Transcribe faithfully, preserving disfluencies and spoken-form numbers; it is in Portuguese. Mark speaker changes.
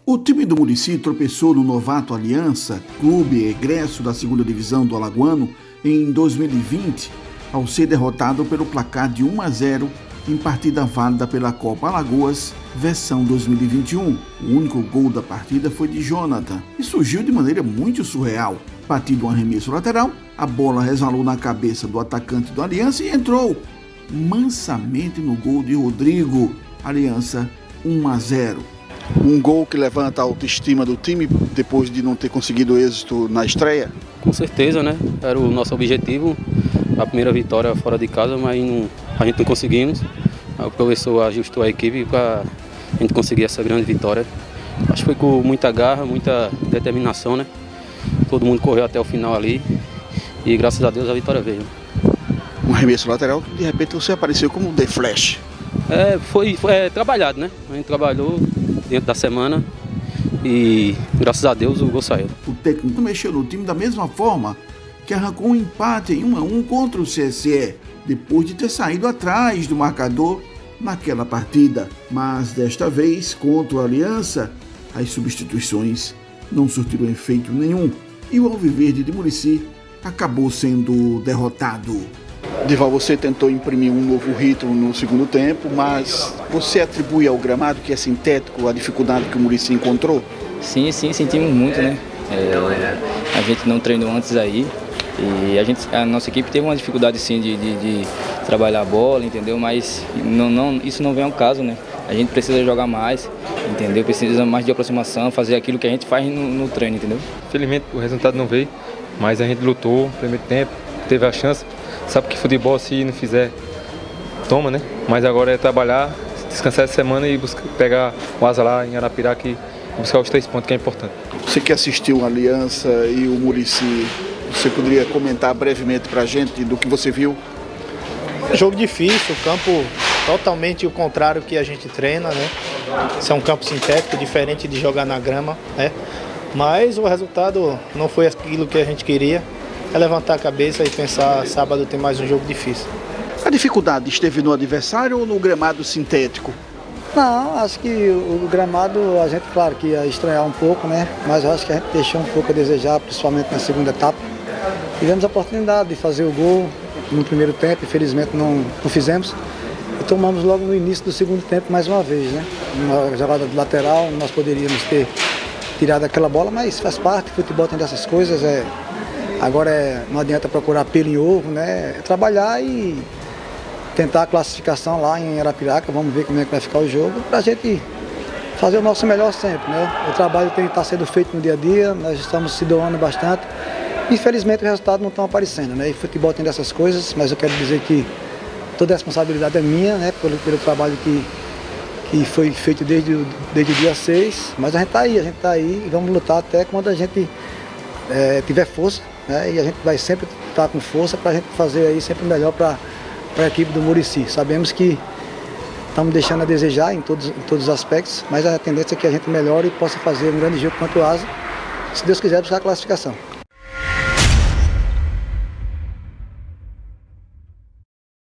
Speaker 1: O time do Muricy tropeçou no novato Aliança, clube egresso da segunda divisão do Alagoano, em dois mil e vinte, ao ser derrotado pelo placar de um a zero em partida válida pela Copa Alagoas, versão dois mil e vinte e um. O único gol da partida foi de Jonathan e surgiu de maneira muito surreal. Batido um arremesso lateral, a bola resvalou na cabeça do atacante do Aliança e entrou mansamente no gol de Rodrigo. Aliança um a zero. Um gol que levanta a autoestima do time depois de não ter conseguido êxito na estreia?
Speaker 2: Com certeza, né? Era o nosso objetivo, a primeira vitória fora de casa, mas não, a gente não conseguimos. O professor ajustou a equipe para a gente conseguir essa grande vitória. Acho que foi com muita garra, muita determinação, né? Todo mundo correu até o final ali e graças a Deus a vitória veio.
Speaker 1: Um arremesso lateral que de repente você apareceu como The Flash.
Speaker 2: É, foi, foi é, trabalhado, né? A gente trabalhou dentro da semana e graças a Deus o gol saiu.
Speaker 1: O técnico mexeu no time da mesma forma que arrancou um empate em um a um contra o C S E, depois de ter saído atrás do marcador naquela partida. Mas desta vez, contra a Aliança, as substituições não surtiram efeito nenhum e o Alviverde de Muricy acabou sendo derrotado. Dival, você tentou imprimir um novo ritmo no segundo tempo, mas você atribui ao gramado, que é sintético, a dificuldade que o Muricy encontrou?
Speaker 3: Sim, sim, sentimos muito, né? É, a gente não treinou antes aí e a, gente, a nossa equipe teve uma dificuldade sim de, de, de trabalhar a bola, entendeu? Mas não, não, isso não vem ao caso, né? A gente precisa jogar mais, entendeu? Precisa mais de aproximação, fazer aquilo que a gente faz no, no treino, entendeu?
Speaker 4: Infelizmente o resultado não veio, mas a gente lutou no primeiro tempo, teve a chance. Sabe que futebol, se não fizer, toma, né? Mas agora é trabalhar, descansar essa semana e buscar, pegar o asa lá em Arapiraca e buscar os três pontos, que é importante.
Speaker 1: Você que assistiu a Aliança e o Muricy, você poderia comentar brevemente pra gente do que você viu?
Speaker 5: Jogo difícil, campo totalmente o contrário que a gente treina, né? Isso é um campo sintético, diferente de jogar na grama, né? Mas o resultado não foi aquilo que a gente queria. É levantar a cabeça e pensar, sábado tem mais um jogo difícil.
Speaker 1: A dificuldade esteve no adversário ou no gramado sintético?
Speaker 6: Não, acho que o gramado, a gente, claro que ia estranhar um pouco, né? Mas eu acho que a gente deixou um pouco a desejar, principalmente na segunda etapa. Tivemos a oportunidade de fazer o gol no primeiro tempo, infelizmente não, não fizemos. E tomamos logo no início do segundo tempo mais uma vez, né? Uma jogada de lateral, nós poderíamos ter tirado aquela bola, mas faz parte, futebol tem dessas coisas, é... Agora é, não adianta procurar pelo em ovo, né? É trabalhar e tentar a classificação lá em Arapiraca, vamos ver como é que vai ficar o jogo, para a gente fazer o nosso melhor sempre, né? O trabalho tem que estar sendo feito no dia a dia, nós estamos se doando bastante. Infelizmente os resultados não estão aparecendo, né? E futebol tem dessas coisas, mas eu quero dizer que toda a responsabilidade é minha, né? Pelo, pelo trabalho que, que foi feito desde, desde o dia seis, mas a gente está aí, a gente está aí e vamos lutar até quando a gente é, tiver força. Né? E a gente vai sempre estar com força para a gente fazer aí sempre o melhor para a equipe do Muricy. Sabemos que estamos deixando a desejar em todos, em todos os aspectos, mas a tendência é que a gente melhore e possa fazer um grande jogo contra o Asa, se Deus quiser buscar a classificação.